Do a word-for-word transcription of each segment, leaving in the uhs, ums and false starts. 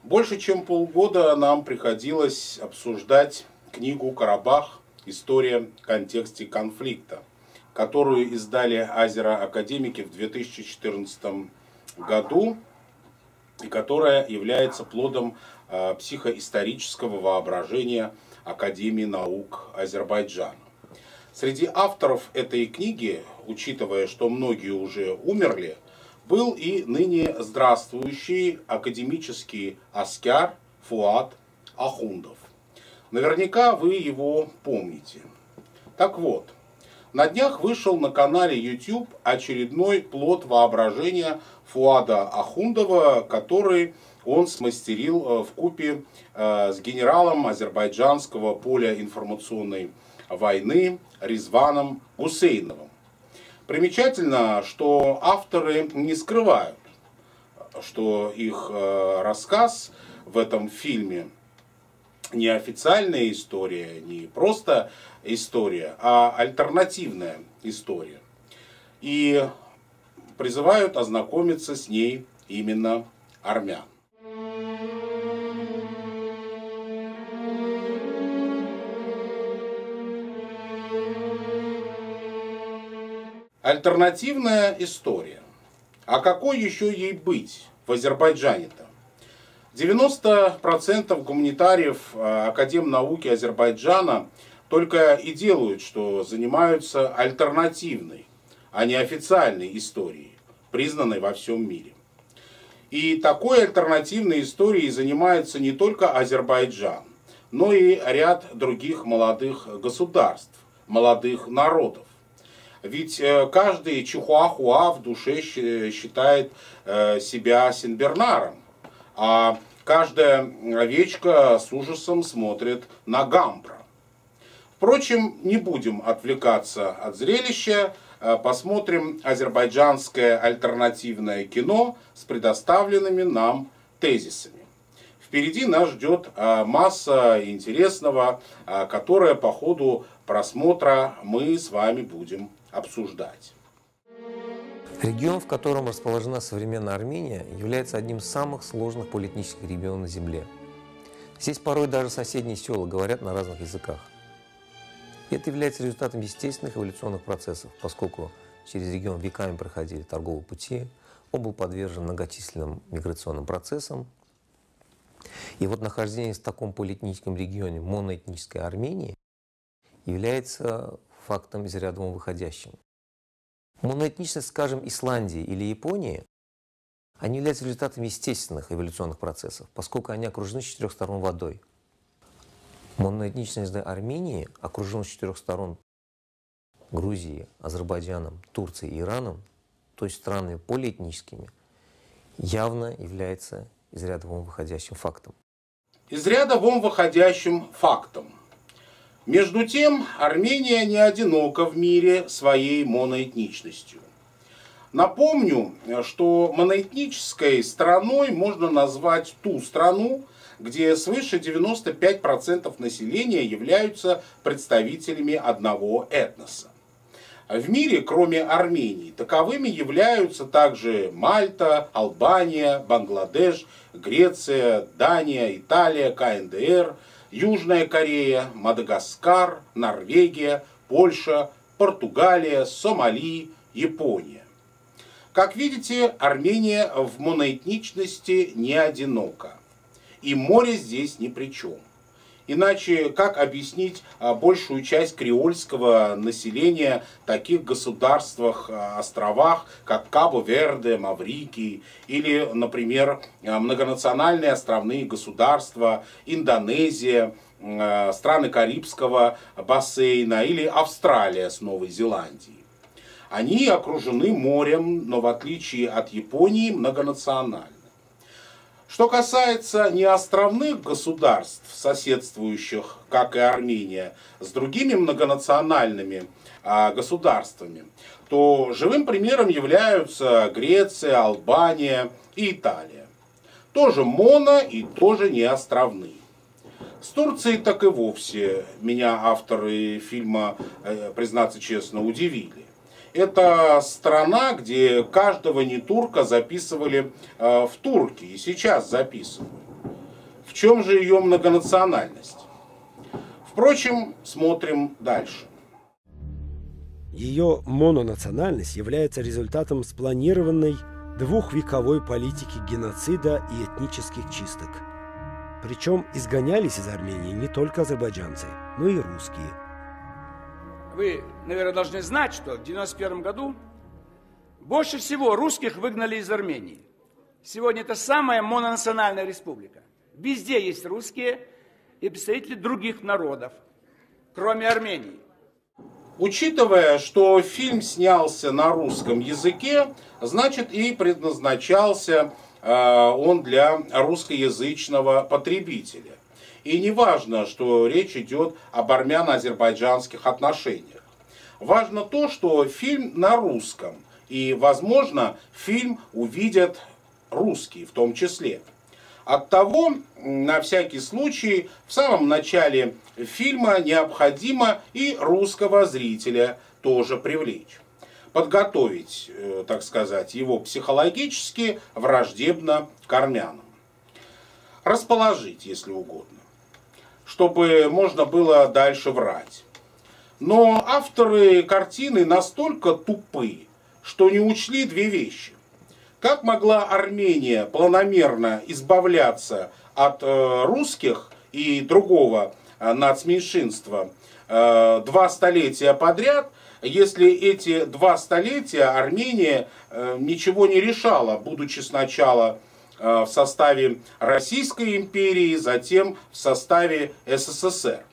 Больше чем полгода нам приходилось обсуждать книгу «Карабах. История в контексте конфликта», которую издали азеро-академики в две тысячи четырнадцатом году и которая является плодом э, психоисторического воображения Академии наук Азербайджана. Среди авторов этой книги, учитывая, что многие уже умерли, был и ныне здравствующий академический аскяр Фуат Ахундов. Наверняка вы его помните. Так вот, на днях вышел на канале YouTube очередной плод воображения Фуада Ахундова, который он смастерил вкупе с генералом азербайджанского поля информационной войны Резваном Гусейновым. Примечательно, что авторы не скрывают, что их рассказ в этом фильме не официальная история, не просто история, а альтернативная история. И призывают ознакомиться с ней именно армян. Альтернативная история. А какой еще ей быть в Азербайджане-то? девяносто процентов гуманитариев Академнауки Азербайджана только и делают, что занимаются альтернативной, а не официальной историей, признанной во всем мире. И такой альтернативной историей занимается не только Азербайджан, но и ряд других молодых государств, молодых народов. Ведь каждый чихуахуа в душе считает себя сенбернаром, а каждая овечка с ужасом смотрит на гамбра. Впрочем, не будем отвлекаться от зрелища, посмотрим азербайджанское альтернативное кино с предоставленными нам тезисами. Впереди нас ждет масса интересного, которое по ходу просмотра мы с вами будем обсуждать. Регион, в котором расположена современная Армения, является одним из самых сложных политических регионов на Земле. Здесь порой даже соседние села говорят на разных языках. И это является результатом естественных эволюционных процессов, поскольку через регион веками проходили торговые пути, он был подвержен многочисленным миграционным процессам. И вот нахождение в таком политическом регионе моноэтнической Армении является фактом из ряда вон выходящим. Моноэтничность, скажем, Исландии или Японии, они являются результатом естественных эволюционных процессов, поскольку они окружены с четырех сторон водой. Моноэтничность Армении окружена с четырех сторон Грузией, Азербайджаном, Турцией и Ираном, то есть странами полиэтническими, явно является из ряда вон выходящим фактом. Из ряда вон выходящим фактом. Между тем, Армения не одинока в мире своей моноэтничностью. Напомню, что моноэтнической страной можно назвать ту страну, где свыше девяноста пяти процентов населения являются представителями одного этноса. В мире, кроме Армении, таковыми являются также Мальта, Албания, Бангладеш, Греция, Дания, Италия, ка эн дэ эр, Южная Корея, Мадагаскар, Норвегия, Польша, Португалия, Сомали, Япония. Как видите, Армения в моноэтничности не одинока. И море здесь ни при чем. Иначе как объяснить большую часть креольского населения в таких государствах, островах, как Кабо-Верде, Маврикий, или, например, многонациональные островные государства, Индонезия, страны Карибского бассейна или Австралия с Новой Зеландией. Они окружены морем, но в отличие от Японии многонациональны. Что касается неостровных государств, соседствующих, как и Армения, с другими многонациональными а, государствами, то живым примером являются Греция, Албания и Италия. Тоже моно и тоже неостровные. С Турцией так и вовсе меня авторы фильма, признаться честно, удивили. Это страна, где каждого нетурка записывали в турки, и сейчас записывают. В чем же ее многонациональность? Впрочем, смотрим дальше. Ее мононациональность является результатом спланированной двухвековой политики геноцида и этнических чисток. Причем изгонялись из Армении не только азербайджанцы, но и русские. Вы, наверное, должны знать, что в девяносто первом году больше всего русских выгнали из Армении. Сегодня это самая мононациональная республика. Везде есть русские и представители других народов, кроме Армении. Учитывая, что фильм снялся на русском языке, значит и предназначался он для русскоязычного потребителя. И не важно, что речь идет об армяно-азербайджанских отношениях. Важно то, что фильм на русском, и, возможно, фильм увидят русские в том числе. Оттого, на всякий случай, в самом начале фильма необходимо и русского зрителя тоже привлечь. Подготовить, так сказать, его психологически враждебно к армянам. Расположить, если угодно, чтобы можно было дальше врать. Но авторы картины настолько тупы, что не учли две вещи. Как могла Армения планомерно избавляться от э, русских и другого э, нацменьшинства э, два столетия подряд, если эти два столетия Армения э, ничего не решала, будучи сначала э, в составе Российской империи, затем в составе СССР.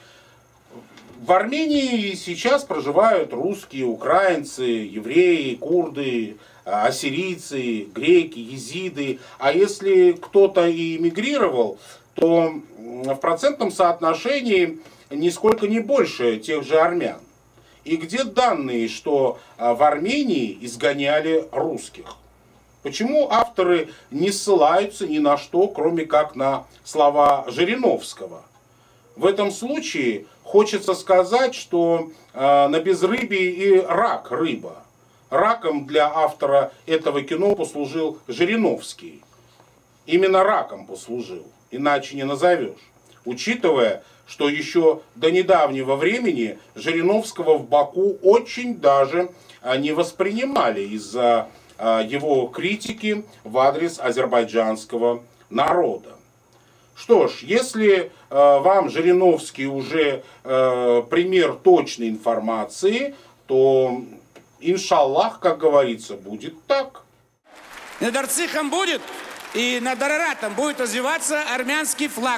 В Армении сейчас проживают русские, украинцы, евреи, курды, ассирийцы, греки, езиды. А если кто-то и эмигрировал, то в процентном соотношении нисколько не больше тех же армян. И где данные, что в Армении изгоняли русских? Почему авторы не ссылаются ни на что, кроме как на слова Жириновского? В этом случае хочется сказать, что на безрыбье и рак рыба. Раком для автора этого кино послужил Жириновский. Именно раком послужил, иначе не назовешь. Учитывая, что еще до недавнего времени Жириновского в Баку очень даже не воспринимали из-за его критики в адрес азербайджанского народа. Что ж, если вам Жириновский уже пример точной информации, то, иншаллах, как говорится, будет так. Над Арцихом будет, и над Араратом будет развиваться армянский флаг.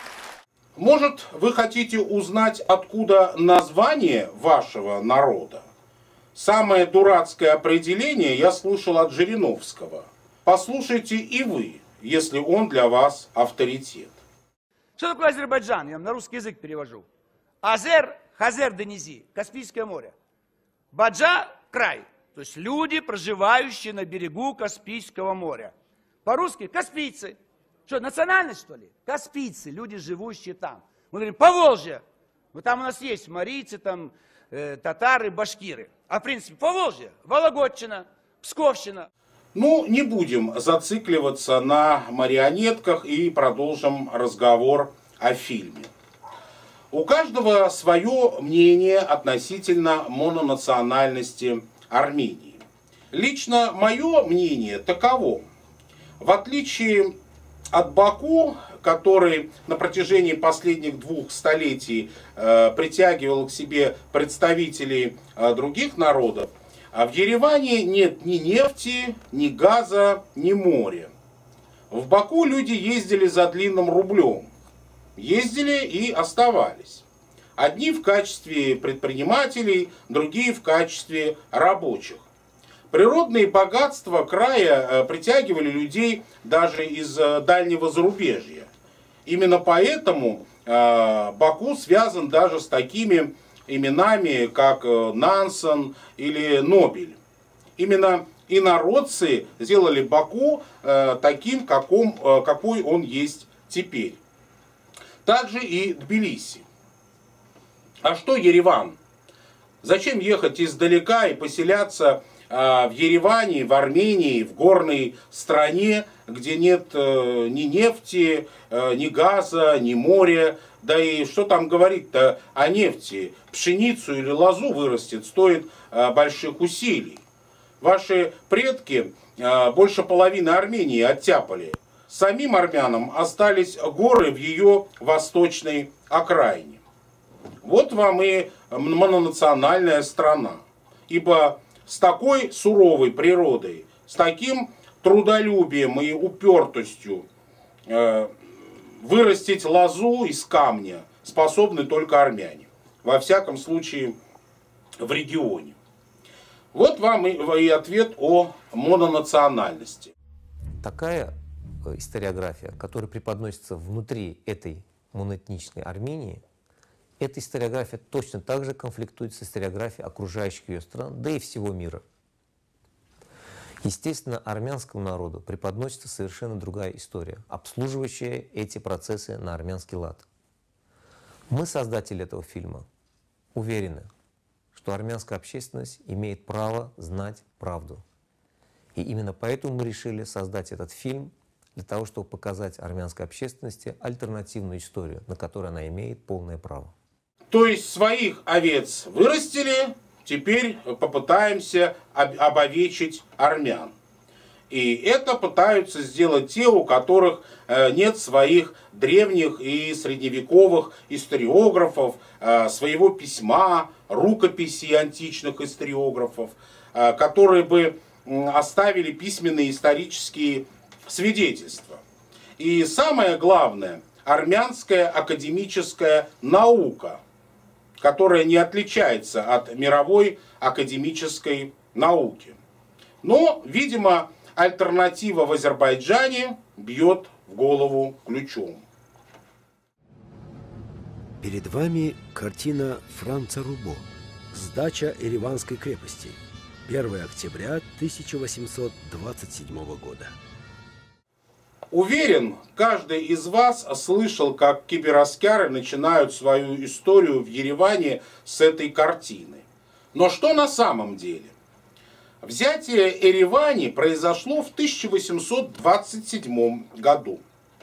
Может, вы хотите узнать, откуда название вашего народа? Самое дурацкое определение я слышал от Жириновского. Послушайте и вы, если он для вас авторитет. Что такое Азербайджан? Я вам на русский язык перевожу. Азер, Хазер Денизи, Каспийское море. Баджа – край, то есть люди, проживающие на берегу Каспийского моря. По-русски – каспийцы. Что, национальность, что ли? Каспийцы, люди, живущие там. Мы говорим, Поволжье. Вот там у нас есть марийцы, там, э, татары, башкиры. А в принципе, Поволжье, Вологодчина, Псковщина. Ну, не будем зацикливаться на марионетках и продолжим разговор о фильме. У каждого свое мнение относительно мононациональности Армении. Лично мое мнение таково. В отличие от Баку, который на протяжении последних двух столетий э, притягивал к себе представителей э, других народов, а в Ереване нет ни нефти, ни газа, ни моря. В Баку люди ездили за длинным рублем. Ездили и оставались. Одни в качестве предпринимателей, другие в качестве рабочих. Природные богатства края притягивали людей даже из дальнего зарубежья. Именно поэтому Баку связан даже с такими именами, как Нансон или Нобель. Именно инородцы сделали Баку таким, каком, какой он есть теперь. Также и Тбилиси. А что Ереван? Зачем ехать издалека и поселяться в Ереване, в Армении, в горной стране, где нет э, ни нефти, э, ни газа, ни моря. Да и что там говорить-то о нефти? Пшеницу или лозу вырастет стоит э, больших усилий. Ваши предки э, больше половины Армении оттяпали. Самим армянам остались горы в ее восточной окраине. Вот вам и мононациональная страна. Ибо с такой суровой природой, с таким трудолюбием и упертостью э, вырастить лозу из камня способны только армяне. Во всяком случае, в регионе. Вот вам и, и ответ о мононациональности. Такая историография, которая преподносится внутри этой моноэтничной Армении, эта историография точно так же конфликтует с историографией окружающих ее стран, да и всего мира. Естественно, армянскому народу преподносится совершенно другая история, обслуживающая эти процессы на армянский лад. Мы, создатели этого фильма, уверены, что армянская общественность имеет право знать правду. И именно поэтому мы решили создать этот фильм для того, чтобы показать армянской общественности альтернативную историю, на которую она имеет полное право. То есть своих овец вырастили, теперь попытаемся обовечить армян. И это пытаются сделать те, у которых нет своих древних и средневековых историографов, своего письма, рукописей античных историографов, которые бы оставили письменные исторические свидетельства. И самое главное, армянская академическая наука, которая не отличается от мировой академической науки. Но, видимо, альтернатива в Азербайджане бьет в голову ключом. Перед вами картина Франца Рубо «Сдача Ереванской крепости», первое октября тысяча восемьсот двадцать седьмого года. Уверен, каждый из вас слышал, как кибераскяры начинают свою историю в Ереване с этой картины. Но что на самом деле? Взятие Еревани произошло в тысяча восемьсот двадцать седьмом году.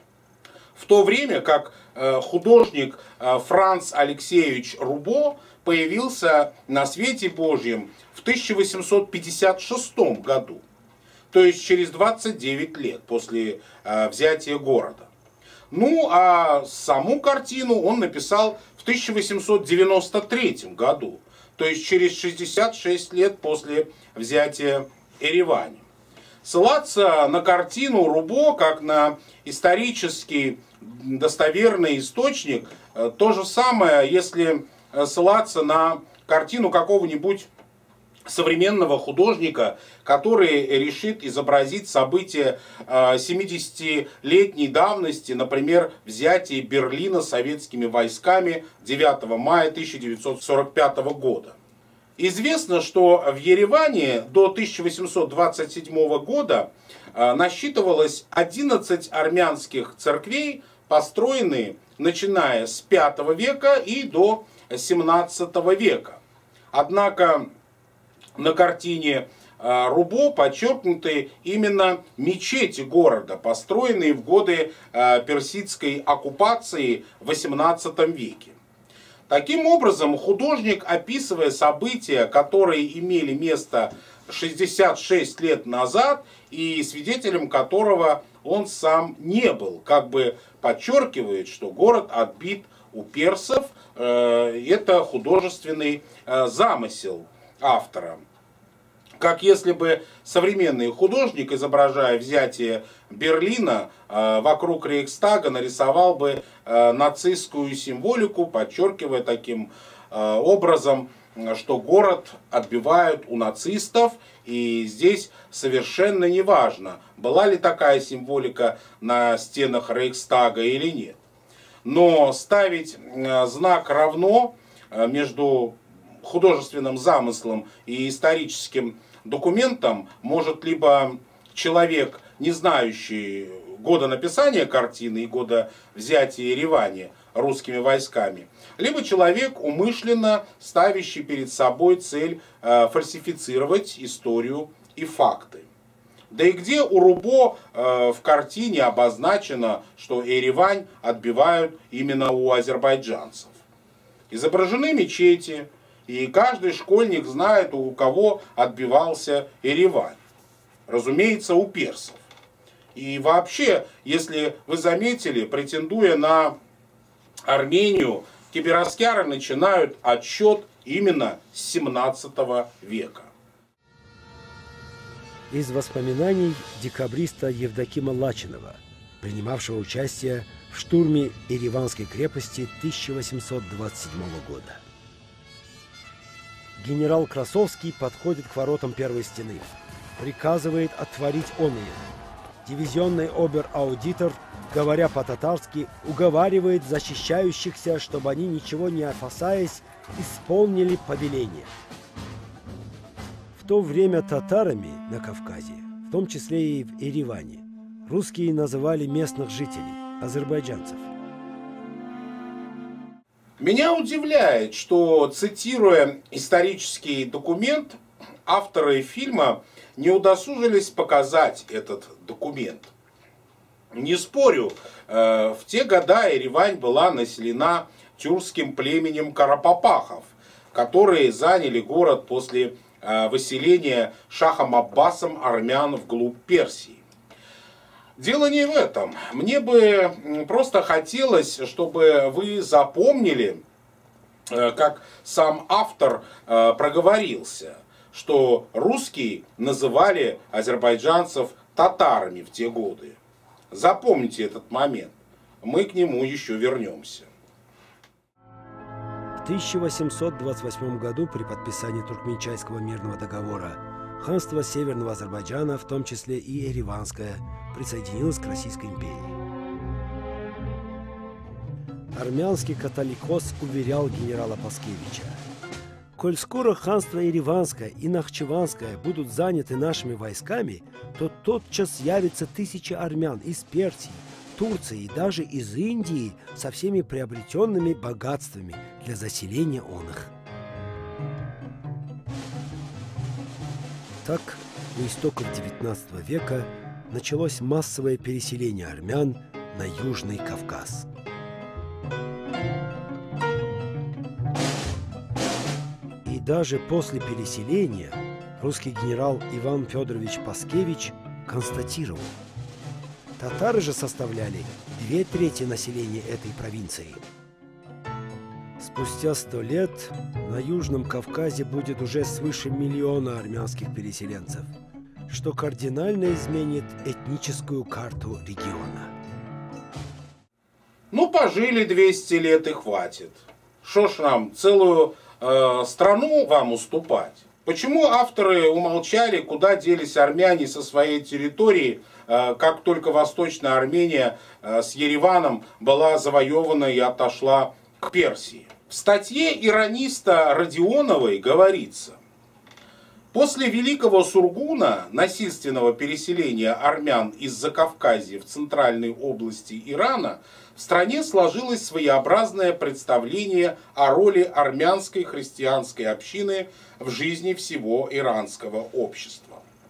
В то время как художник Франц Алексеевич Рубо появился на свете Божьем в тысяча восемьсот пятьдесят шестом году. То есть через двадцать девять лет после э, взятия города. Ну, а саму картину он написал в тысяча восемьсот девяносто третьем году, то есть через шестьдесят шесть лет после взятия Еревани. Ссылаться на картину Рубо, как на исторический достоверный источник, э, то же самое, если ссылаться на картину какого-нибудь современного художника, который решит изобразить события семидесятилетней давности, например, взятие Берлина советскими войсками девятого мая тысяча девятьсот сорок пятого года. Известно, что в Ереване до тысяча восемьсот двадцать седьмого года насчитывалось одиннадцать армянских церквей, построенные начиная с пятого века и до семнадцатого века. Однако на картине Рубо подчеркнуты именно мечети города, построенные в годы персидской оккупации в восемнадцатом веке. Таким образом, художник, описывая события, которые имели место шестьдесят шесть лет назад, и свидетелем которого он сам не был, как бы подчеркивает, что город отбит у персов. Это художественный замысел автора. Как если бы современный художник, изображая взятие Берлина, вокруг Рейхстага нарисовал бы нацистскую символику, подчеркивая таким образом, что город отбивают у нацистов, и здесь совершенно не важно, была ли такая символика на стенах Рейхстага или нет. Но ставить знак равно между художественным замыслом и историческим документом может либо человек, не знающий года написания картины и года взятия Еревани русскими войсками, либо человек, умышленно ставящий перед собой цель фальсифицировать историю и факты. Да и где у Рубо э, в картине обозначено, что Еревань отбивают именно у азербайджанцев? Изображены мечети, и каждый школьник знает, у кого отбивался Еревань. Разумеется, у персов. И вообще, если вы заметили, претендуя на Армению, кибераскяры начинают отсчет именно с семнадцатого века. Из воспоминаний декабриста Евдокима Лачинова, принимавшего участие в штурме Ереванской крепости тысяча восемьсот двадцать седьмого года. Генерал Красовский подходит к воротам первой стены, приказывает отворить оные. Дивизионный обер-аудитор, говоря по-татарски, уговаривает защищающихся, чтобы они, ничего не опасаясь, исполнили повеление. В то время татарами на Кавказе, в том числе и в Ереване, русские называли местных жителей, азербайджанцев. Меня удивляет, что, цитируя исторический документ, авторы фильма не удосужились показать этот документ. Не спорю, в те года Еревань была населена тюркским племенем карапапахов, которые заняли город после выселения шахом Аббасом армян вглубь Персии. Дело не в этом. Мне бы просто хотелось, чтобы вы запомнили, как сам автор проговорился, что русские называли азербайджанцев татарами в те годы. Запомните этот момент. Мы к нему еще вернемся. В тысяча восемьсот двадцать восьмом году при подписании Туркменчайского мирного договора ханство Северного Азербайджана, в том числе и Ереванское, присоединилось к Российской империи. Армянский католикос уверял генерала Паскевича: «Коль скоро ханство Ереванское и Нахчеванское будут заняты нашими войсками, то тотчас явится тысячи армян из Персии, Турции и даже из Индии со всеми приобретенными богатствами для заселения он их». Так, у истоков девятнадцатого века началось массовое переселение армян на Южный Кавказ. И даже после переселения русский генерал Иван Федорович Паскевич констатировал: татары же составляли две трети населения этой провинции. Спустя сто лет на Южном Кавказе будет уже свыше миллиона армянских переселенцев, что кардинально изменит этническую карту региона. Ну, пожили двести лет и хватит. Шо ж нам, целую э, страну вам уступать? Почему авторы умолчали, куда делись армяне со своей территории, э, как только Восточная Армения э, с Ереваном была завоевана и отошла к Персии? В статье ирониста Родионовой говорится: после Великого Сургуна, насильственного переселения армян из Закавказья в центральной области Ирана, в стране сложилось своеобразное представление о роли армянской христианской общины в жизни всего иранского общества.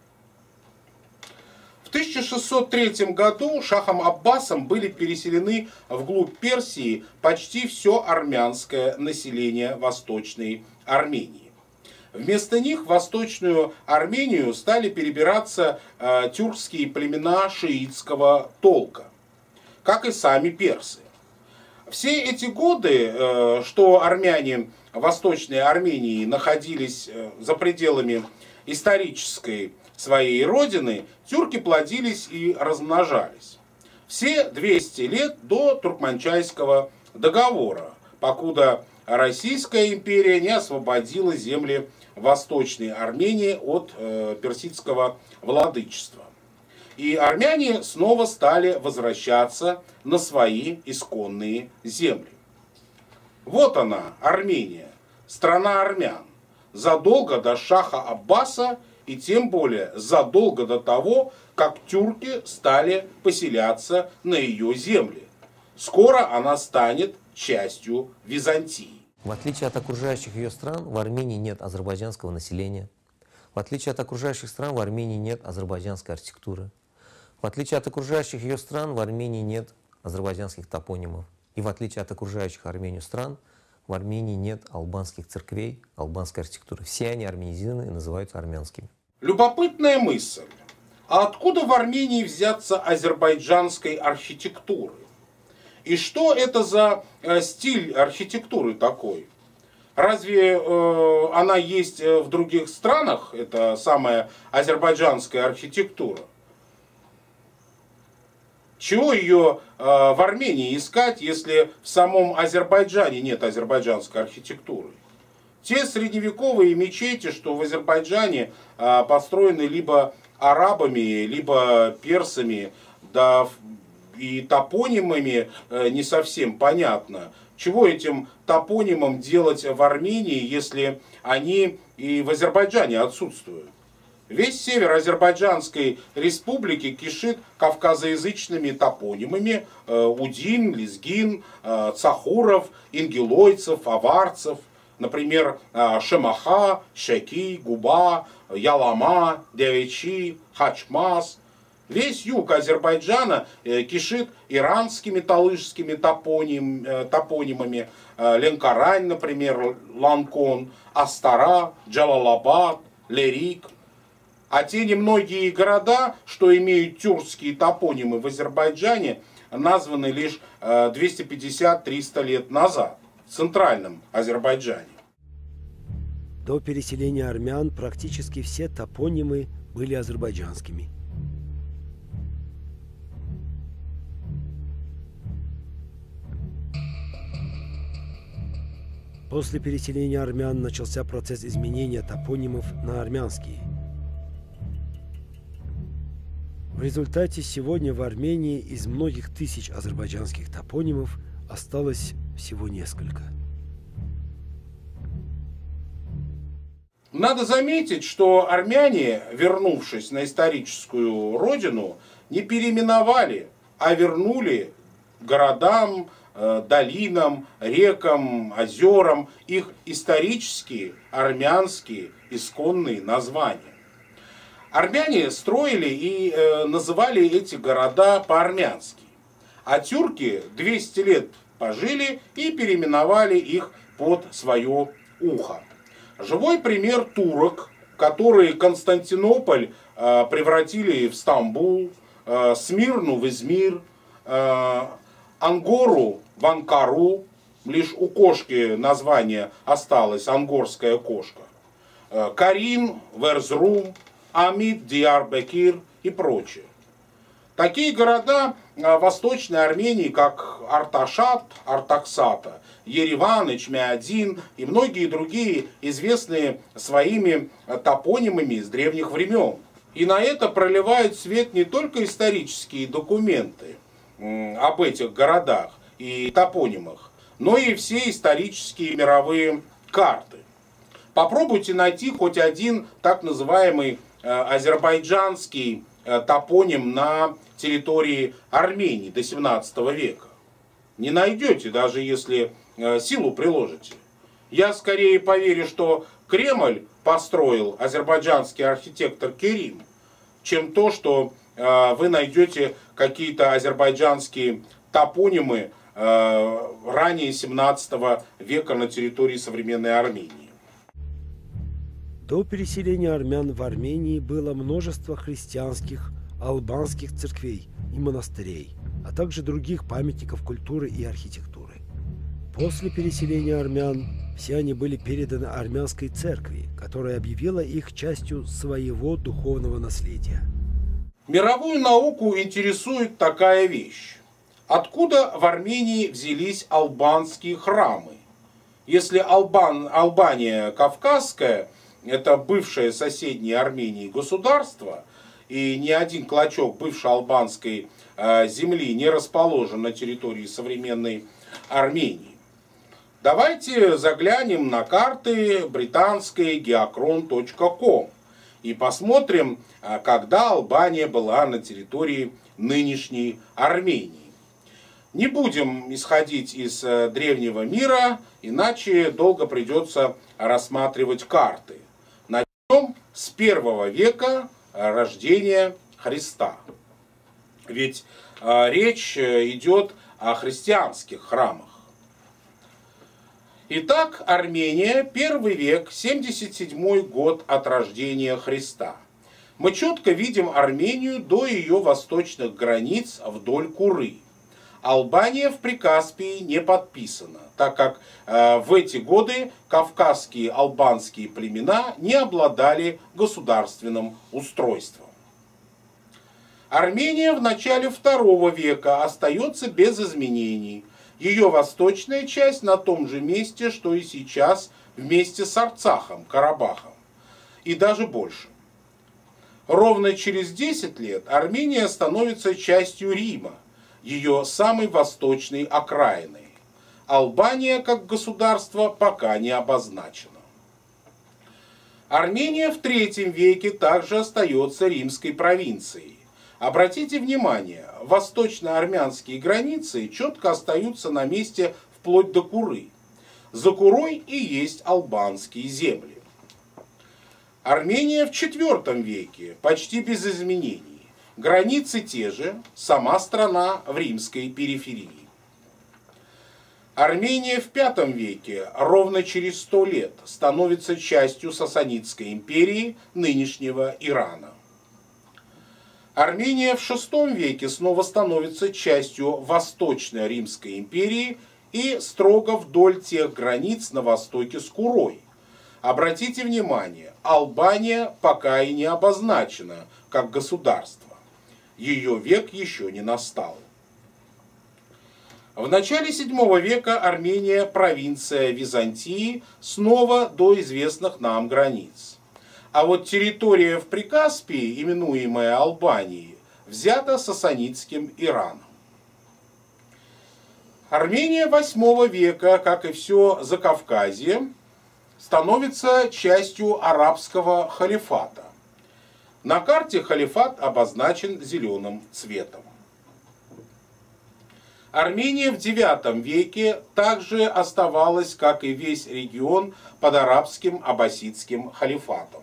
В тысяча шестьсот третьем году шахом Аббасом были переселены вглубь Персии почти все армянское население Восточной Армении. Вместо них в Восточную Армению стали перебираться э, тюркские племена шиитского толка, как и сами персы. Все эти годы, э, что армяне Восточной Армении находились э, за пределами исторической своей родины, тюрки плодились и размножались. Все двести лет до Туркменчайского договора, покуда Российская империя не освободила земли Восточной Армении от э, персидского владычества. И армяне снова стали возвращаться на свои исконные земли. Вот она, Армения, страна армян, задолго до шаха Аббаса и тем более задолго до того, как тюрки стали поселяться на ее земли. Скоро она станет частью Византии. В отличие от окружающих ее стран, в Армении нет азербайджанского населения. В отличие от окружающих стран, в Армении нет азербайджанской архитектуры. В отличие от окружающих ее стран, в Армении нет азербайджанских топонимов. И в отличие от окружающих Армению стран, в Армении нет албанских церквей, албанской архитектуры. Все они армянизированы и называются армянскими. Любопытная мысль. А откуда в Армении взяться азербайджанской архитектуры? И что это за э, стиль архитектуры такой? Разве э, она есть в других странах, это самая азербайджанская архитектура? Чего ее э, в Армении искать, если в самом Азербайджане нет азербайджанской архитектуры? Те средневековые мечети, что в Азербайджане э, построены либо арабами, либо персами, да и топонимами э, не совсем понятно. Чего этим топонимам делать в Армении, если они и в Азербайджане отсутствуют? Весь север Азербайджанской республики кишит кавказоязычными топонимами э, Удин, Лезгин, э, Цахуров, ингелойцев, аварцев. Например, э, Шемаха, Шеки, Губа, Ялама, Девичи, Хачмас. Весь юг Азербайджана э, кишит иранскими талышскими топоним, э, топонимами. Э, Ленкарань, например, Ланкон, Астара, Джалалабад, Лерик. А те немногие города, что имеют тюркские топонимы в Азербайджане, названы лишь двести пятьдесят — триста лет назад в центральном Азербайджане. До переселения армян практически все топонимы были азербайджанскими. После переселения армян начался процесс изменения топонимов на армянские. В результате сегодня в Армении из многих тысяч азербайджанских топонимов осталось всего несколько. Надо заметить, что армяне, вернувшись на историческую родину, не переименовали, а вернули городам, долинам, рекам, озерам их исторические армянские исконные названия. Армяне строили и э, называли эти города по-армянски, а тюрки двести лет пожили и переименовали их под свое ухо. Живой пример турок, которые Константинополь э, превратили в Стамбул, э, Смирну в Измир, э, Ангору в Анкару, лишь у кошки название осталось, ангорская кошка, э, Карин в Эрзрум, Амид, Диарбекир и прочее. Такие города Восточной Армении, как Арташат, Артаксата, Ереван, Эчмиадин и многие другие, известные своими топонимами из древних времен. И на это проливают свет не только исторические документы об этих городах и топонимах, но и все исторические мировые карты. Попробуйте найти хоть один так называемый азербайджанский топоним на территории Армении до семнадцатого века. Не найдете, даже если силу приложите. Я скорее поверю, что Кремль построил азербайджанский архитектор Керим, чем то, что вы найдете какие-то азербайджанские топонимы ранее семнадцатого века на территории современной Армении. До переселения армян в Армении было множество христианских, албанских церквей и монастырей, а также других памятников культуры и архитектуры. После переселения армян все они были переданы армянской церкви, которая объявила их частью своего духовного наследия. Мировую науку интересует такая вещь. Откуда в Армении взялись албанские храмы? Если Албан, Албания кавказская, это бывшее соседнее Армении государство, и ни один клочок бывшей албанской э, земли не расположен на территории современной Армении. Давайте заглянем на карты британской геокрон точка ком и посмотрим, э, когда Албания была на территории нынешней Армении. Не будем исходить из э, древнего мира, иначе долго придется рассматривать карты. Начнем с первого века рождения Христа. Ведь э, речь идет о христианских храмах. Итак, Армения, первый век, семьдесят седьмой год от рождения Христа. Мы четко видим Армению до ее восточных границ вдоль Куры. Албания в Прикаспии не подписана, так как э, в эти годы кавказские албанские племена не обладали государственным устройством. Армения в начале второго века остается без изменений. Ее восточная часть на том же месте, что и сейчас, вместе с Арцахом, Карабахом, и даже больше. Ровно через десять лет Армения становится частью Рима, ее самой восточной окраиной. Албания как государство пока не обозначена. Армения в третьем веке также остается римской провинцией. Обратите внимание, восточно-армянские границы четко остаются на месте вплоть до Куры. За Курой и есть албанские земли. Армения в четвертом веке почти без изменений. Границы те же, сама страна в римской периферии. Армения в пятом веке, ровно через сто лет, становится частью Сасанидской империи, нынешнего Ирана. Армения в шестом веке снова становится частью Восточной Римской империи и строго вдоль тех границ на востоке с Курой. Обратите внимание, Албания пока и не обозначена как государство. Ее век еще не настал. В начале седьмого века Армения, провинция Византии, снова до известных нам границ. А вот территория в Прикаспии, именуемая Албанией, взята сасанидским Ираном. Армения восьмого века, как и все Закавказье, становится частью арабского халифата. На карте халифат обозначен зеленым цветом. Армения в девятом веке также оставалась, как и весь регион, под арабским аббасидским халифатом.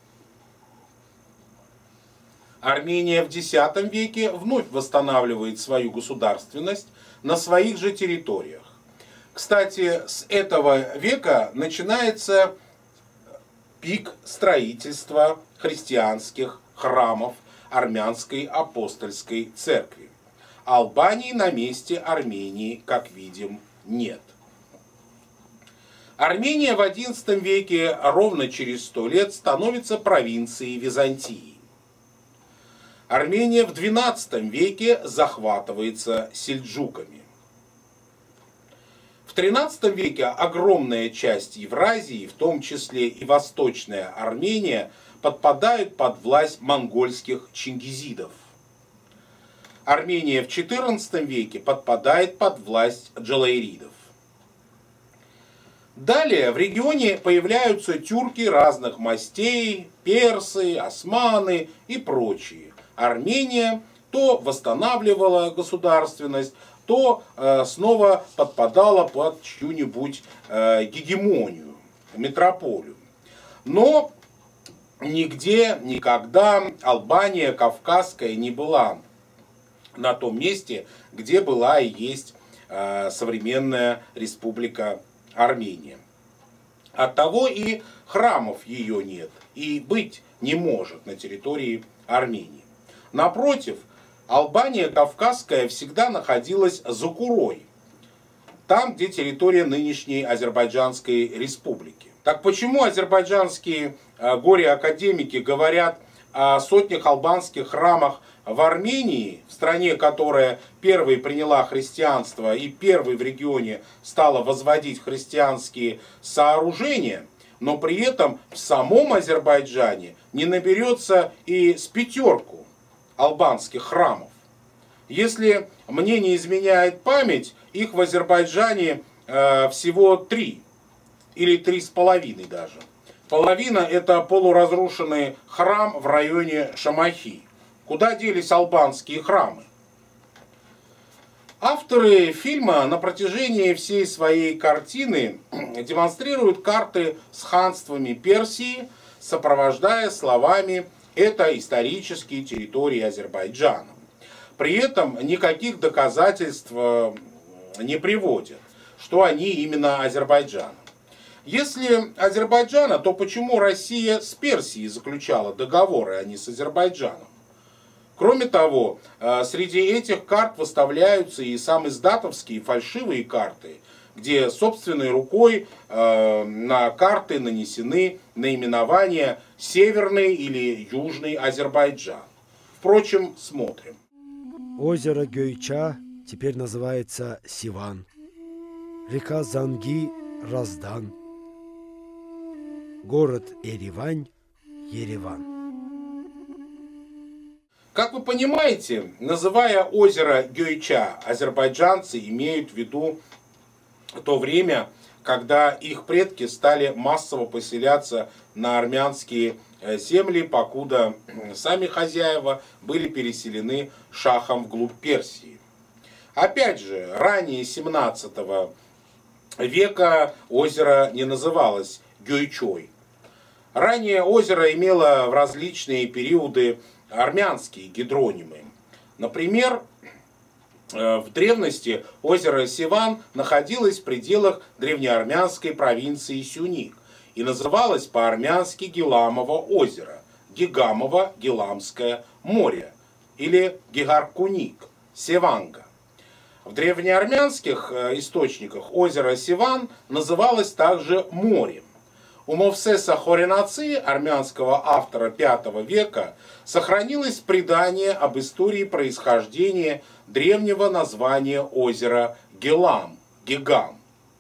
Армения в десятом веке вновь восстанавливает свою государственность на своих же территориях. Кстати, с этого века начинается пик строительства христианских храмов армянской апостольской церкви. Албании на месте Армении, как видим, нет. Армения в одиннадцатом веке, ровно через сто лет, становится провинцией Византии. Армения в двенадцатом веке захватывается сельджуками. В тринадцатом веке огромная часть Евразии, в том числе и Восточная Армения, подпадают под власть монгольских чингизидов. Армения в четырнадцатом веке подпадает под власть джалайридов. Далее в регионе появляются тюрки разных мастей, персы, османы и прочие. Армения то восстанавливала государственность, то э, снова подпадала под чью-нибудь э, гегемонию, метрополию. Но нигде, никогда Албания Кавказская не была на том месте, где была и есть э, современная республика Армения. Оттого и храмов ее нет, и быть не может на территории Армении. Напротив, Албания Кавказская всегда находилась за Курой, там, где территория нынешней Азербайджанской республики. Так почему азербайджанские э, горе-академики говорят о сотнях албанских храмах в Армении, в стране, которая первой приняла христианство и первой в регионе стала возводить христианские сооружения, но при этом в самом Азербайджане не наберется и с пятерку албанских храмов? Если мне не изменяет память, их в Азербайджане э, всего три, или три с половиной даже. Половина — это полуразрушенный храм в районе Шамахи. Куда делись албанские храмы? Авторы фильма на протяжении всей своей картины демонстрируют карты с ханствами Персии, сопровождая словами «это исторические территории Азербайджана». При этом никаких доказательств не приводят, что они именно Азербайджана. Если Азербайджана, то почему Россия с Персией заключала договоры, а не с Азербайджаном? Кроме того, среди этих карт выставляются и самиздатовские фальшивые карты, где собственной рукой на карты нанесены наименования «Северный» или «Южный Азербайджан». Впрочем, смотрим. Озеро Гöyча теперь называется Сиван. Река Занги – Раздан. Город Еревань – Ереван. Как вы понимаете, называя озеро Гöyча, азербайджанцы имеют в виду то время, когда их предки стали массово поселяться на армянские земли, покуда сами хозяева были переселены шахом вглубь Персии. Опять же, ранее семнадцатого века озеро не называлось Гöyчой. Ранее озеро имело в различные периоды армянские гидронимы. Например, в древности озеро Сиван находилось в пределах древнеармянской провинции Сюник и называлось по-армянски Гиламово озеро, Гигамово-Гиламское море или Гигаркуник, Севанга. В древнеармянских источниках озеро Сиван называлось также морем. У Мовсеса Хоренаци, армянского автора пятого века, сохранилось предание об истории происхождения древнего названия озера Гелам, Гигам.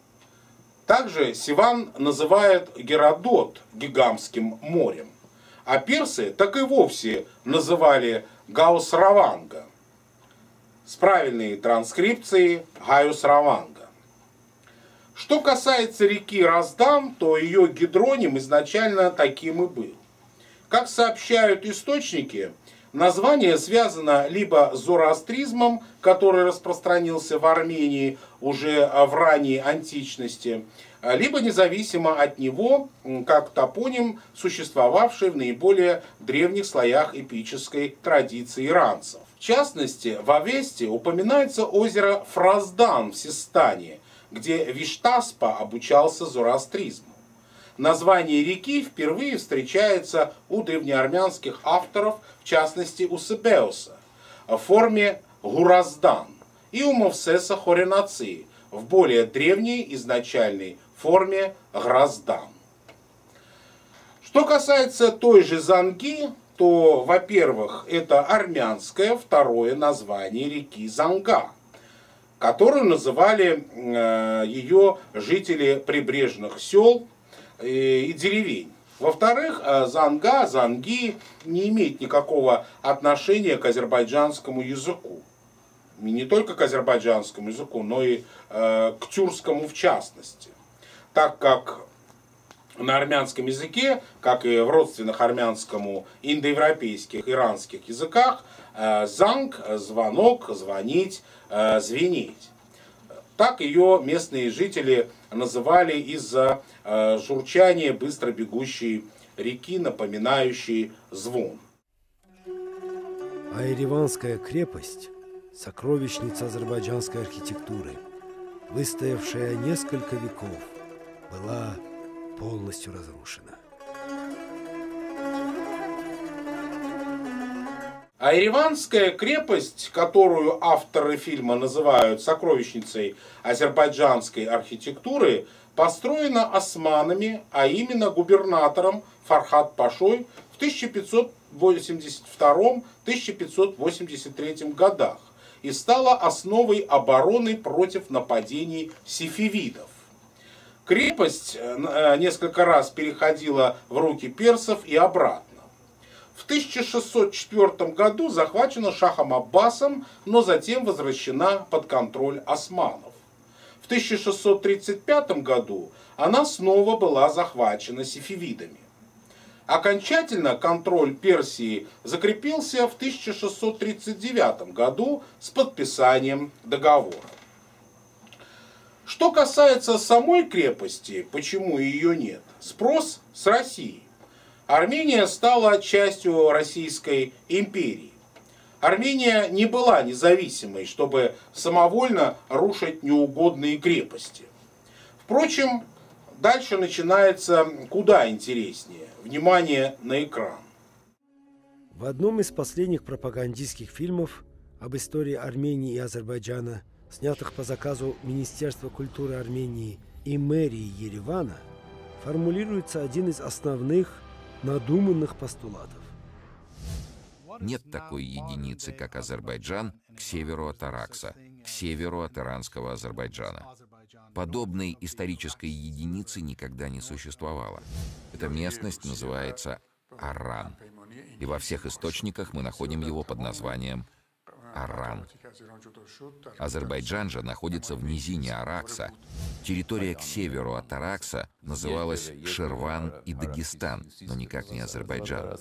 Также Сиван называет Геродот Гигамским морем, а персы так и вовсе называли Гаусраванга, с правильной транскрипцией Гаюсраванга. Что касается реки Раздан, то ее гидроним изначально таким и был. Как сообщают источники, название связано либо с зороастризмом, который распространился в Армении уже в ранней античности, либо независимо от него, как топоним, существовавший в наиболее древних слоях эпической традиции иранцев. В частности, в Авесте упоминается озеро Фраздан в Систане, где Виштаспа обучался зороастризму. Название реки впервые встречается у древнеармянских авторов, в частности у Себеуса, в форме Гураздан, и у Мовсеса Хоренаци в более древней изначальной форме Граздан. Что касается той же Занги, то, во-первых, это армянское второе название реки Занга, которую называли ее жители прибрежных сел и деревень. Во-вторых, Занга, Занги не имеет никакого отношения к азербайджанскому языку. И не только к азербайджанскому языку, но и к тюркскому в частности. Так как на армянском языке, как и в родственных армянскому индоевропейских, иранских языках, занг, звонок, звонить, звенеть. Так ее местные жители называли из-за журчания быстро бегущей реки, напоминающей звон. А Ереванская крепость – сокровищница азербайджанской архитектуры, выстоявшая несколько веков, была полностью разрушена. А Ереванская крепость, которую авторы фильма называют сокровищницей азербайджанской архитектуры, построена османами, а именно губернатором Фархад-пашой в тысяча пятьсот восемьдесят втором — тысяча пятьсот восемьдесят третьем годах и стала основой обороны против нападений сефевидов. Крепость несколько раз переходила в руки персов и обратно. В тысяча шестьсот четвёртом году захвачена шахом Аббасом, но затем возвращена под контроль османов. В тысяча шестьсот тридцать пятом году она снова была захвачена сефевидами. Окончательно контроль Персии закрепился в тысяча шестьсот тридцать девятом году с подписанием договора. Что касается самой крепости, почему ее нет? Спрос с России. Армения стала частью Российской империи. Армения не была независимой, чтобы самовольно рушить неугодные крепости. Впрочем, дальше начинается куда интереснее. Внимание на экран. В одном из последних пропагандистских фильмов об истории Армении и Азербайджана, снятых по заказу Министерства культуры Армении и мэрии Еревана, формулируется один из основных надуманных постулатов. Нет такой единицы, как Азербайджан, к северу от Аракса, к северу от иранского Азербайджана. Подобной исторической единицы никогда не существовало. Эта местность называется Арран. И во всех источниках мы находим его под названием Арран. Азербайджан же находится в низине Аракса. Территория к северу от Аракса называлась Ширван и Дагестан, но никак не Азербайджан.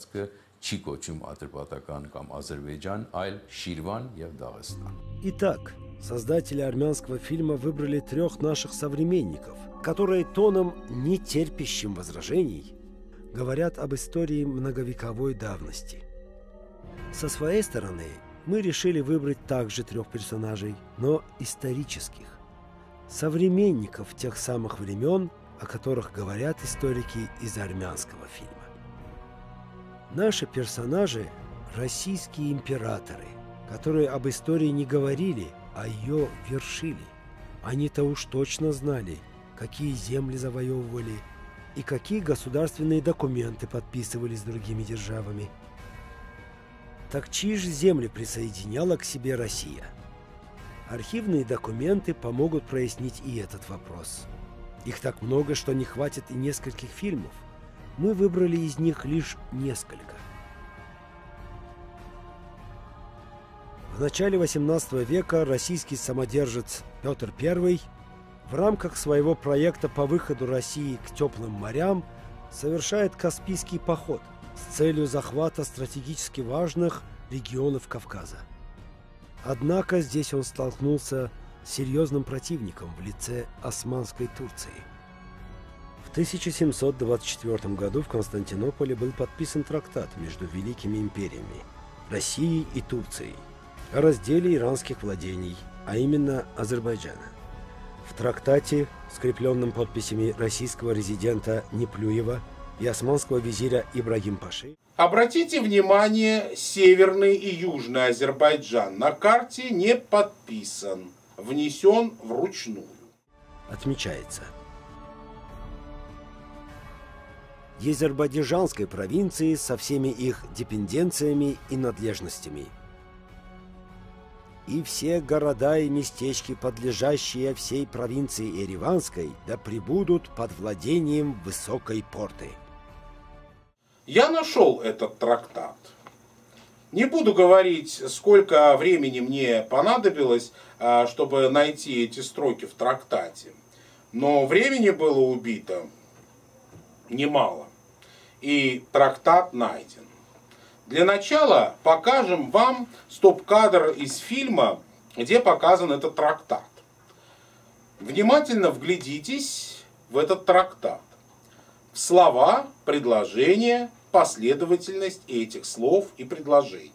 Итак, создатели армянского фильма выбрали трех наших современников, которые тоном, не терпящим возражений, говорят об истории многовековой давности. Со своей стороны, мы решили выбрать также трех персонажей, но исторических, современников тех самых времен, о которых говорят историки из армянского фильма. Наши персонажи – российские императоры, которые об истории не говорили, а ее вершили. Они-то уж точно знали, какие земли завоевывали и какие государственные документы подписывали с другими державами. Так чьи же земли присоединяла к себе Россия? Архивные документы помогут прояснить и этот вопрос. Их так много, что не хватит и нескольких фильмов. Мы выбрали из них лишь несколько. В начале восемнадцатого века российский самодержец Петр Первый в рамках своего проекта по выходу России к теплым морям совершает Каспийский поход с целью захвата стратегически важных регионов Кавказа. Однако здесь он столкнулся с серьезным противником в лице Османской Турции. В тысяча семьсот двадцать четвёртом году в Константинополе был подписан трактат между великими империями Россией и Турцией о разделе иранских владений, а именно Азербайджана. В трактате, скрепленном подписями российского резидента Неплюева и османского визиря Ибрагим-паши, обратите внимание, северный и южный Азербайджан на карте не подписан, внесен вручную. Отмечается: азербайджанской провинции со всеми их депенденциями и надлежностями, и все города и местечки, подлежащие всей провинции Ереванской, да пребудут под владением высокой порты. Я нашел этот трактат. Не буду говорить, сколько времени мне понадобилось, чтобы найти эти строки в трактате. Но времени было убито немало. И трактат найден. Для начала покажем вам стоп-кадр из фильма, где показан этот трактат. Внимательно вглядитесь в этот трактат. В слова, предложения, последовательность этих слов и предложений.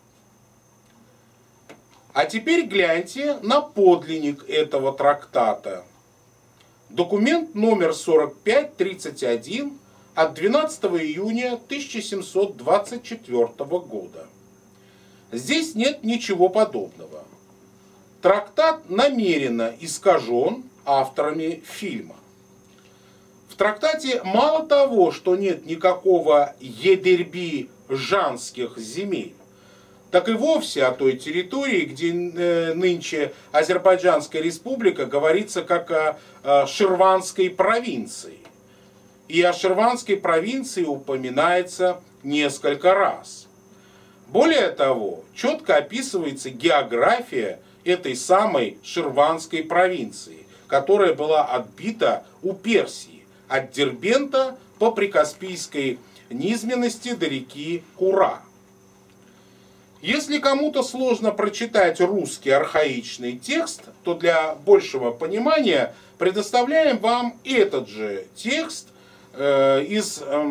А теперь гляньте на подлинник этого трактата. Документ номер сорок пять тридцать один от двенадцатого июня тысяча семьсот двадцать четвёртого года. Здесь нет ничего подобного. Трактат намеренно искажен авторами фильма. В трактате мало того, что нет никакого едерби жанских земель, так и вовсе о той территории, где нынче Азербайджанская республика, говорится как о Ширванской провинции. И о Ширванской провинции упоминается несколько раз. Более того, четко описывается география этой самой Ширванской провинции, которая была отбита у Персии, от Дербента по Прикаспийской низменности до реки Кура. Если кому-то сложно прочитать русский архаичный текст, то для большего понимания предоставляем вам этот же текст э, из э,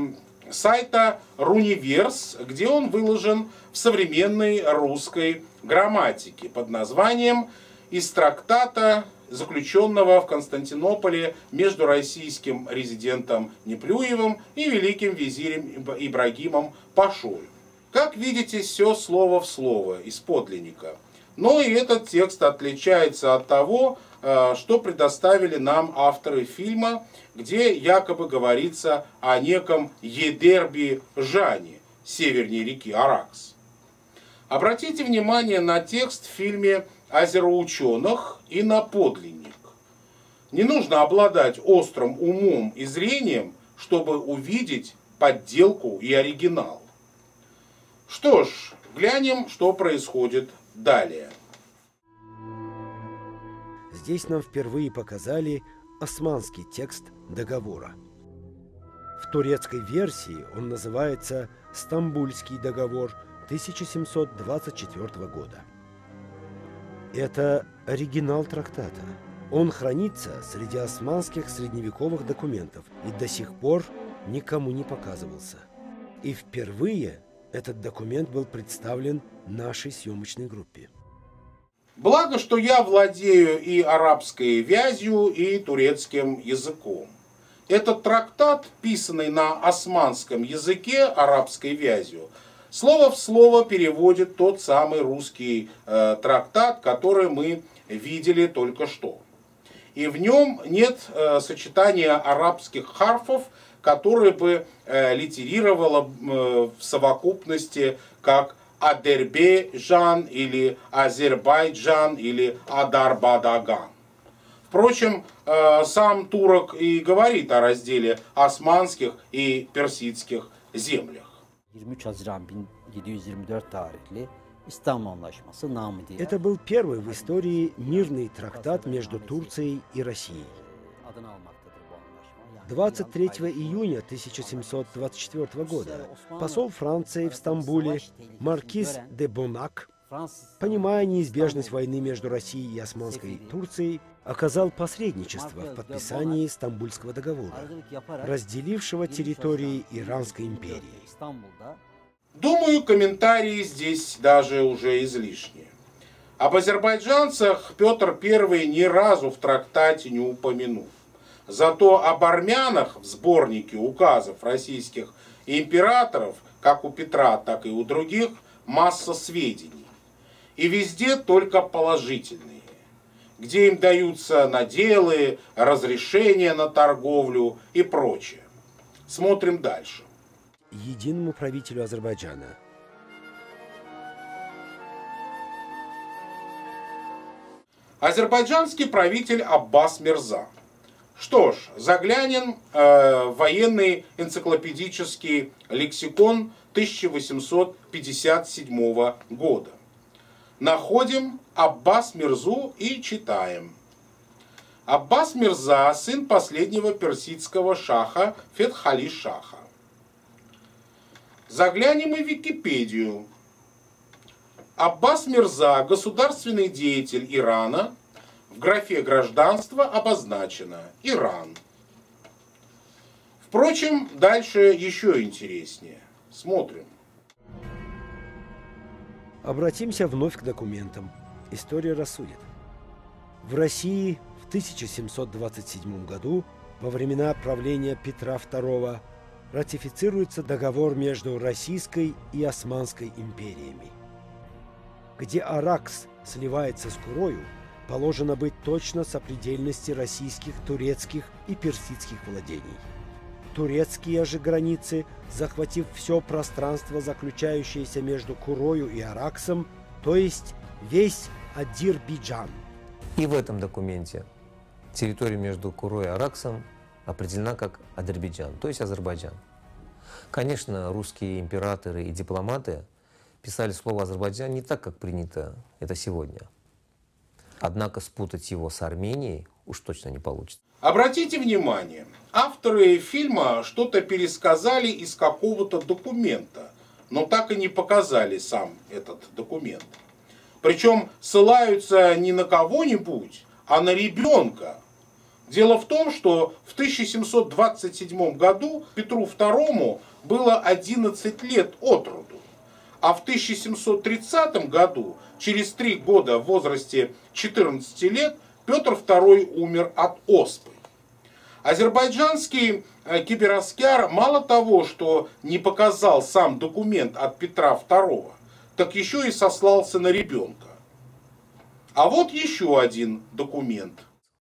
сайта Руниверс, где он выложен в современной русской грамматике под названием «Из трактата, заключенного в Константинополе между российским резидентом Неплюевым и великим визирем Ибрагимом Пашою». Как видите, все слово в слово из подлинника. Но и этот текст отличается от того, что предоставили нам авторы фильма, где якобы говорится о неком Едерби Жане, северней реки Аракс. Обратите внимание на текст в фильме «Озероученых» и на подлинник. Не нужно обладать острым умом и зрением, чтобы увидеть подделку и оригинал. Что ж, глянем, что происходит далее. Здесь нам впервые показали османский текст договора. В турецкой версии он называется «Стамбульский договор» тысяча семьсот двадцать четвёртого года. Это оригинал трактата. Он хранится среди османских средневековых документов и до сих пор никому не показывался. И впервые этот документ был представлен нашей съемочной группе. Благо, что я владею и арабской вязью, и турецким языком. Этот трактат, писанный на османском языке арабской вязью, слово в слово переводит тот самый русский э, трактат, который мы видели только что. И в нем нет э, сочетания арабских харфов, которое бы э, литерировало э, в совокупности как Адербейджан или Азербайджан или Адарбадаган. Впрочем, э, сам турок и говорит о разделе османских и персидских землях. Это был первый в истории мирный трактат между Турцией и Россией. двадцать третьего июня тысяча семьсот двадцать четвёртого года посол Франции в Стамбуле маркиз де Бонак, понимая неизбежность войны между Россией и Османской Турцией, оказал посредничество в подписании Стамбульского договора, разделившего территории Иранской империи. Думаю, комментарии здесь даже уже излишние. Об азербайджанцах Петр Первый ни разу в трактате не упомянул. Зато об армянах в сборнике указов российских императоров, как у Петра, так и у других, масса сведений. И везде только положительные, где им даются наделы, разрешения на торговлю и прочее. Смотрим дальше. Единому правителю Азербайджана. Азербайджанский правитель Аббас Мирза. Что ж, заглянем э, в военный энциклопедический лексикон тысяча восемьсот пятьдесят седьмого года. Находим Аббас Мирзу и читаем. Аббас Мирза, сын последнего персидского шаха Фетхали Шаха. Заглянем и в Википедию. Аббас Мирза, государственный деятель Ирана. В графе гражданства обозначено Иран. Впрочем, дальше еще интереснее. Смотрим. Обратимся вновь к документам. История рассудит. В России в тысяча семьсот двадцать седьмом году, во времена правления Петра Второго, ратифицируется договор между Российской и Османской империями. Где Аракс сливается с Курою, положено быть точно сопредельности российских, турецких и персидских владений. Турецкие же границы, захватив все пространство, заключающееся между Курою и Араксом, то есть весь Адирбиджан. И в этом документе территория между Курой и Араксом определена как Адербайджан, то есть Азербайджан. Конечно, русские императоры и дипломаты писали слово Азербайджан не так, как принято это сегодня. Однако спутать его с Арменией уж точно не получится. Обратите внимание, авторы фильма что-то пересказали из какого-то документа, но так и не показали сам этот документ. Причем ссылаются не на кого-нибудь, а на ребенка. Дело в том, что в тысяча семьсот двадцать седьмом году Петру второму было одиннадцать лет от роду, а в тысяча семьсот тридцатом году, через три года в возрасте четырнадцати лет, Петр второй умер от оспы. Азербайджанский кибераскяр мало того, что не показал сам документ от Петра второго, так еще и сослался на ребенка. А вот еще один документ.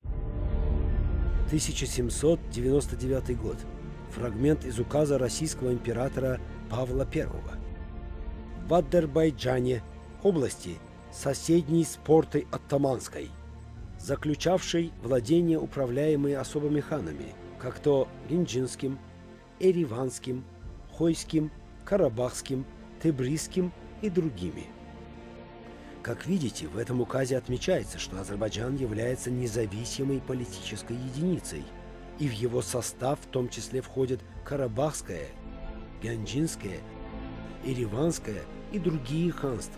тысяча семьсот девяносто девятый год. Фрагмент из указа российского императора Павла Первого. В Азербайджане, области, соседней с портой Оттаманской, заключавшей владения, управляемые особыми ханами, как то Гинджинским, Ереванским, Хойским, Карабахским, Тебризским и другими. Как видите, в этом указе отмечается, что Азербайджан является независимой политической единицей, и в его состав в том числе входят Карабахское, Гинджинское, Ереванское и другие ханства.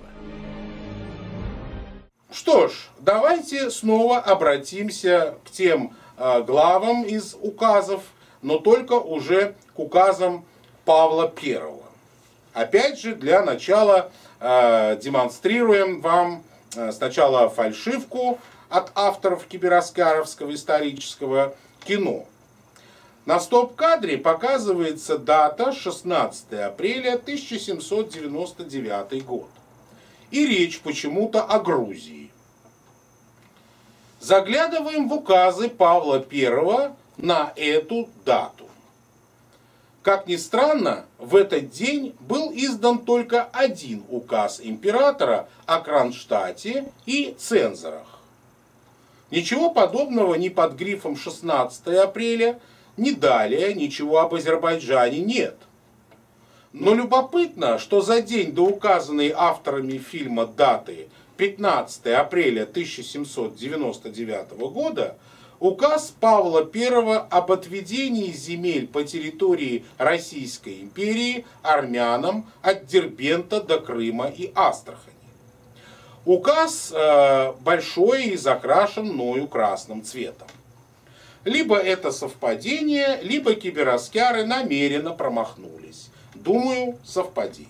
Что ж, давайте снова обратимся к тем э, главам из указов, но только уже к указам Павла Первого. Опять же, для начала э, демонстрируем вам э, сначала фальшивку от авторов кибераскаровского исторического кино. На стоп-кадре показывается дата шестнадцатое апреля тысяча семьсот девяносто девятый год. И речь почему-то о Грузии. Заглядываем в указы Павла Первого на эту дату. Как ни странно, в этот день был издан только один указ императора о Кронштадте и цензорах. Ничего подобного ни под грифом шестнадцатое апреля, ни далее ничего об Азербайджане нет. Но любопытно, что за день до указанной авторами фильма даты пятнадцатое апреля тысяча семьсот девяносто девятого года указ Павла Первого об отведении земель по территории Российской империи армянам от Дербента до Крыма и Астрахани. Указ э, большой и закрашен мною красным цветом. Либо это совпадение, либо кибераскяры намеренно промахнулись. Думаю, совпадение.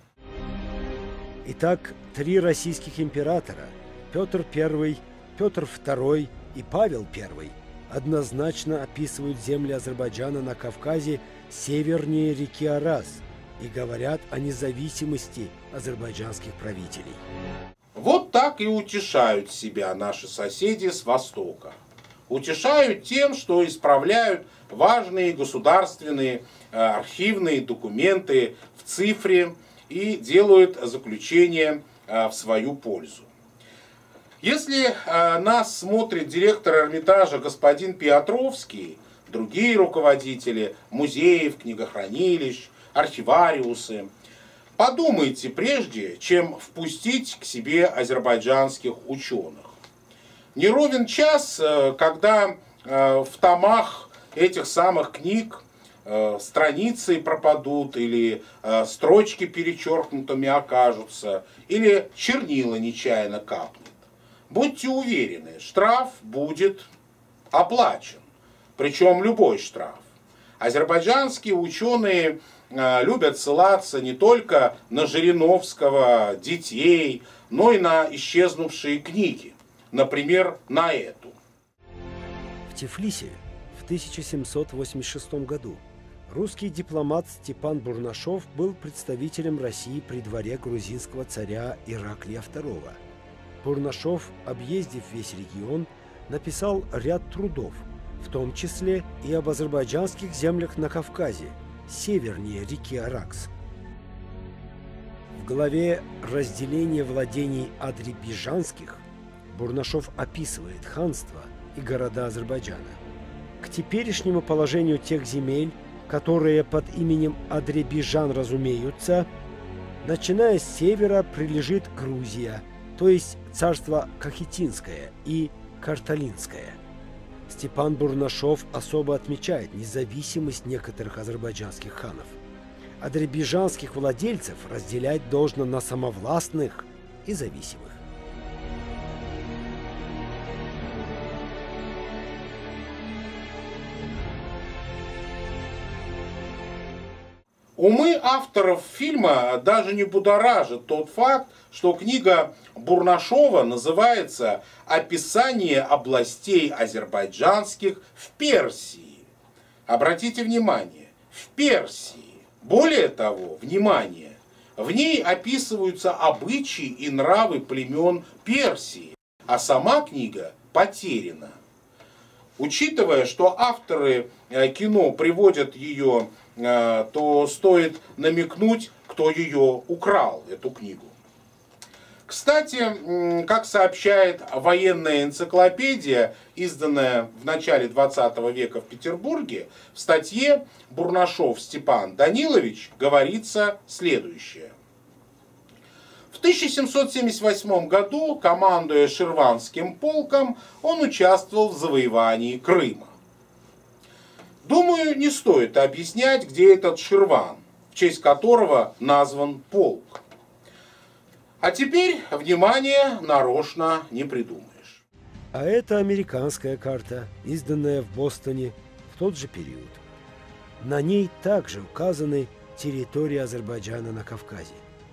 Итак, три российских императора, Петр Первый, Петр Второй и Павел Первый, однозначно описывают земли Азербайджана на Кавказе севернее реки Арас и говорят о независимости азербайджанских правителей. Вот так и утешают себя наши соседи с Востока. Утешают тем, что исправляют важные государственные архивные документы в цифре и делают заключение в свою пользу. Если нас смотрит директор Эрмитажа господин Петровский, другие руководители музеев, книгохранилищ, архивариусы, подумайте прежде, чем впустить к себе азербайджанских ученых. Не ровен час, когда в томах этих самых книг страницы пропадут, или строчки перечеркнутыми окажутся, или чернила нечаянно капнет. Будьте уверены, штраф будет оплачен, причем любой штраф. Азербайджанские ученые любят ссылаться не только на Жириновского, детей, но и на исчезнувшие книги, например, на эту. В Тифлисе в тысяча семьсот восемьдесят шестом году русский дипломат Степан Бурнашов был представителем России при дворе грузинского царя Ираклия Второго. Бурнашов, объездив весь регион, написал ряд трудов, в том числе и об азербайджанских землях на Кавказе, севернее реки Аракс. В главе «Разделение владений адребиджанских» Бурнашов описывает ханство и города Азербайджана. К теперешнему положению тех земель, которые под именем Адребиджан разумеются, начиная с севера прилежит Грузия, то есть царство Кахетинское и Карталинское. Степан Бурнашов особо отмечает независимость некоторых азербайджанских ханов. Адребиджанских владельцев разделять должно на самовластных и зависимых. Умы авторов фильма даже не будоражит тот факт, что книга Бурнашова называется «Описание областей азербайджанских в Персии». Обратите внимание, в Персии. Более того, внимание, в ней описываются обычаи и нравы племен Персии, а сама книга потеряна. Учитывая, что авторы кино приводят ее, то стоит намекнуть, кто ее украл, эту книгу. Кстати, как сообщает военная энциклопедия, изданная в начале двадцатого века в Петербурге, в статье Бурнашов Степан Данилович говорится следующее. В тысяча семьсот семьдесят восьмом году, командуя Ширванским полком, он участвовал в завоевании Крыма. Думаю, не стоит объяснять, где этот Ширван, в честь которого назван полк. А теперь, внимание, нарочно не придумаешь. А это американская карта, изданная в Бостоне в тот же период. На ней также указаны территории Азербайджана на Кавказе.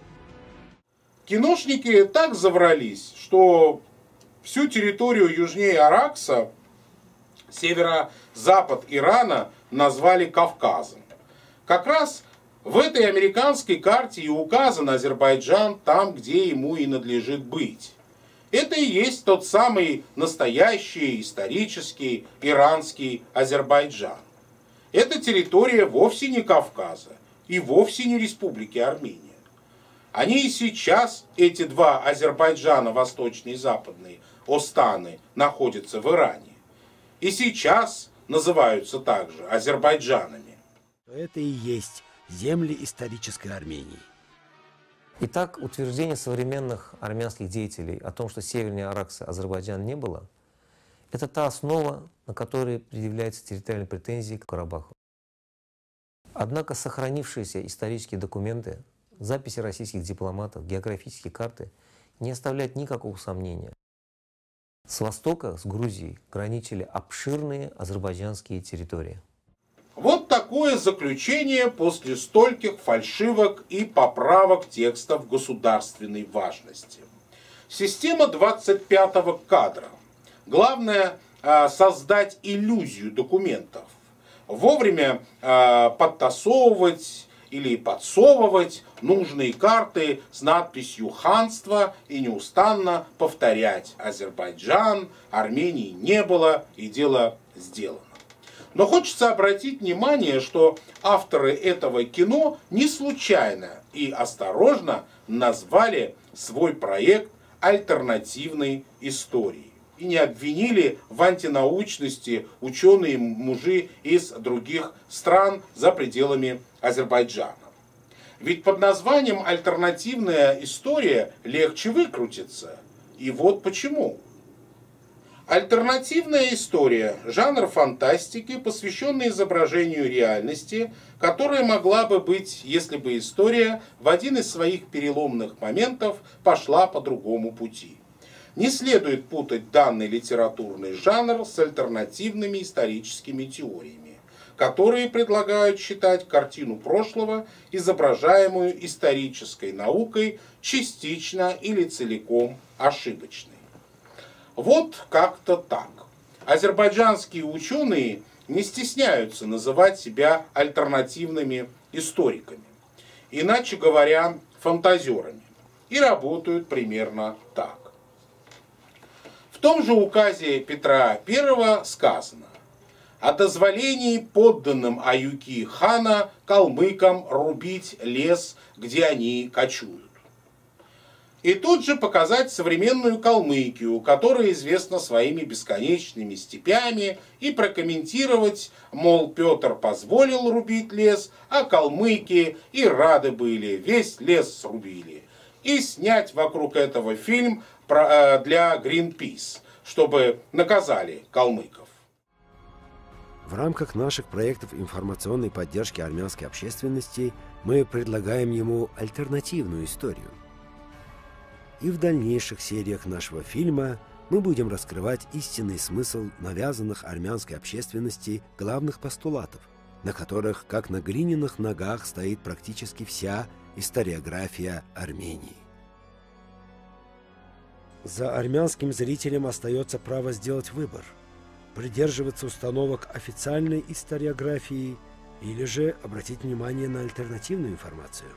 Киношники так заврались, что всю территорию южнее Аракса, северо-запад Ирана, назвали Кавказом. Как раз в этой американской карте и указан Азербайджан там, где ему и надлежит быть. Это и есть тот самый настоящий исторический иранский Азербайджан. Эта территория вовсе не Кавказа и вовсе не Республики Армения. Они и сейчас, эти два Азербайджана, восточный и западный, Останы, находятся в Иране. И сейчас называются также Азербайджанами. Это и есть земли исторической Армении. Итак, утверждение современных армянских деятелей о том, что севернее Аракса Азербайджана не было, это та основа, на которой предъявляются территориальные претензии к Карабаху. Однако сохранившиеся исторические документы, записи российских дипломатов, географические карты не оставляют никакого сомнения. С востока, с Грузией, граничили обширные азербайджанские территории. Вот такое заключение после стольких фальшивок и поправок текстов государственной важности. Система двадцать пятого кадра. Главное создать иллюзию документов. Вовремя подтасовывать или подсовывать нужные карты с надписью «Ханство» и неустанно повторять: Азербайджан, Армении не было и дело сделано. Но хочется обратить внимание, что авторы этого кино не случайно и осторожно назвали свой проект альтернативной историей. И не обвинили в антинаучности ученые-мужи из других стран за пределами Азербайджана. Ведь под названием «альтернативная история» легче выкрутиться. И вот почему. Альтернативная история – жанр фантастики, посвященный изображению реальности, которая могла бы быть, если бы история в один из своих переломных моментов пошла по другому пути. Не следует путать данный литературный жанр с альтернативными историческими теориями, которые предлагают считать картину прошлого, изображаемую исторической наукой, частично или целиком ошибочной. Вот как-то так. Азербайджанские ученые не стесняются называть себя альтернативными историками, иначе говоря, фантазерами, и работают примерно так. В том же указе Петра Первого сказано: о дозволении подданным Аюки хана калмыкам рубить лес, где они кочуют. И тут же показать современную Калмыкию, которая известна своими бесконечными степями, и прокомментировать, мол, Петр позволил рубить лес, а калмыки и рады были, весь лес срубили. И снять вокруг этого фильм для Greenpeace, чтобы наказали калмыков. В рамках наших проектов информационной поддержки армянской общественности мы предлагаем ему альтернативную историю. И в дальнейших сериях нашего фильма мы будем раскрывать истинный смысл навязанных армянской общественности главных постулатов, на которых, как на глиняных ногах, стоит практически вся историография Армении. За армянским зрителем остается право сделать выбор – придерживаться установок официальной историографии или же обратить внимание на альтернативную информацию.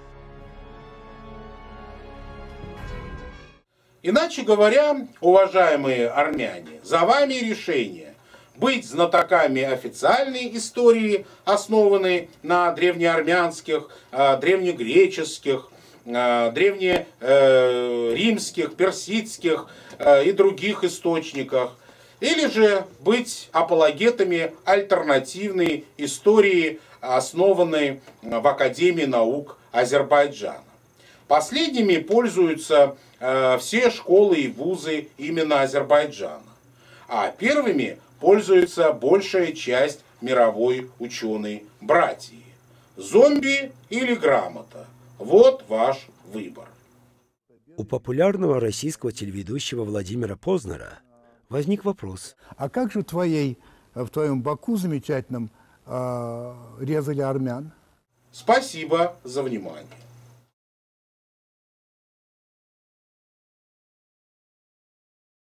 Иначе говоря, уважаемые армяне, за вами решение быть знатоками официальной истории, основанной на древнеармянских, древнегреческих, древнеримских, персидских и других источниках, или же быть апологетами альтернативной истории, основанной в Академии наук Азербайджана. Последними пользуются э, все школы и вузы именно Азербайджана, а первыми пользуется большая часть мировой ученой братьи. Зомби или грамота? Вот ваш выбор. У популярного российского телеведущего Владимира Познера возник вопрос. А как же в, твоей, в твоем Баку замечательном э, резали армян? Спасибо за внимание.